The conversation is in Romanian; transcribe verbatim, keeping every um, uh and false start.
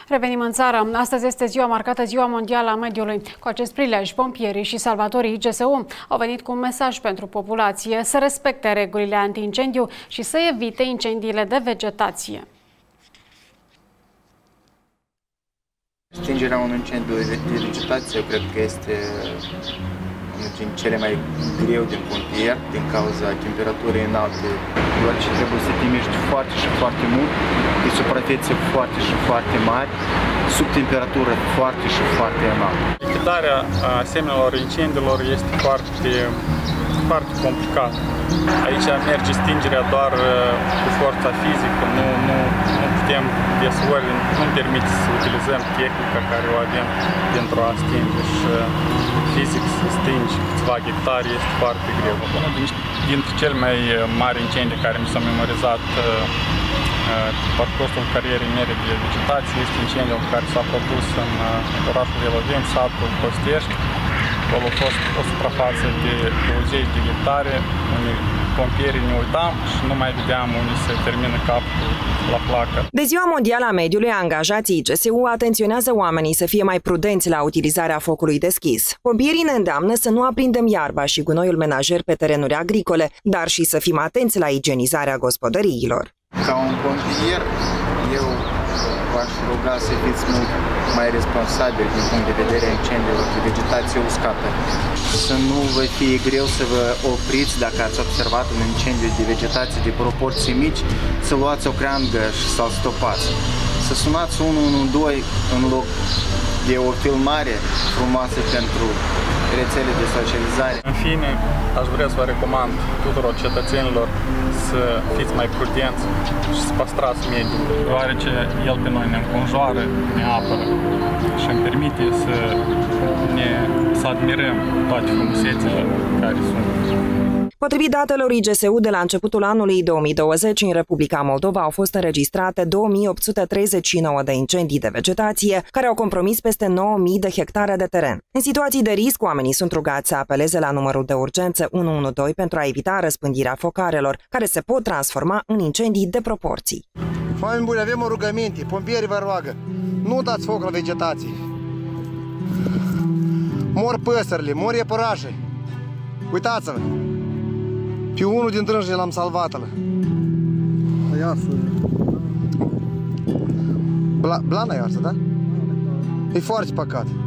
Revenim în țară. Astăzi este ziua marcată Ziua Mondială a Mediului. Cu acest prilej, pompierii și salvatorii G S U au venit cu un mesaj pentru populație să respecte regulile anti-incendiu și să evite incendiile de vegetație. Stingerea unui incendiu de vegetație, eu cred că este unul din cele mai greu din pompier, din cauza temperaturii înalte, deoarece trebuie să te miști foarte și foarte mult, pe suprafețe foarte și foarte mari, sub temperatură foarte și foarte înaltă. Lichidarea asemenilor incendiilor este foarte, foarte complicată. Aici merge stingerea doar cu forța fizică, nu, nu, nu putem desori, nu permite să utilizăm tehnica care o avem pentru a stinge și fizic să stingi câțiva hectare este foarte greu. Unul dintre cele mai mari incendii care mi s-au memorizat pe parcursul carierei mele de vegetație este incendiul care s-a produs în orașul Eloveni, satul Costești. Acolo a fost o suprafață de douăzeci de hectare, unde pompierii ne uitam și nu mai vedeam unde se termină capul la placă. De Ziua Mondială a Mediului, angajații G S U atenționează oamenii să fie mai prudenți la utilizarea focului deschis. Pompierii ne îndeamnă să nu aprindem iarba și gunoiul menajer pe terenuri agricole, dar și să fim atenți la igienizarea gospodăriilor. Ca un pompier, eu v-aș ruga să fiți mult mai responsabili din punct de vedere a incendiilor de vegetație uscată. Să nu vă fie greu să vă opriți dacă ați observat un incendiu de vegetație de proporții mici, să luați o creangă și să-l stopați. Să sunați unu unu doi în loc de o filmare frumoasă pentru rețele de socializare. În fine, aș vrea să vă recomand tuturor cetățenilor să fiți mai prudenți și să păstrați mediul, deoarece el pe noi ne înconjoară, ne apără și îmi permite să, ne, să admirăm toate frumusețile care sunt. Potrivit datelor I G S U, de la începutul anului două mii douăzeci, în Republica Moldova au fost înregistrate două mii opt sute treizeci și nouă de incendii de vegetație, care au compromis peste nouă mii de hectare de teren. În situații de risc, oamenii sunt rugați să apeleze la numărul de urgență unu unu doi pentru a evita răspândirea focarelor, care se pot transforma în incendii de proporții. Oameni buni, avem o rugăminte, pompierii vă roagă, nu dați foc la vegetație. Mor păsările, mor iepurașe. Uitați-vă! Pe unul din drânjii l-am salvat-l. Bla, blana iarsă, da? E foarte păcat.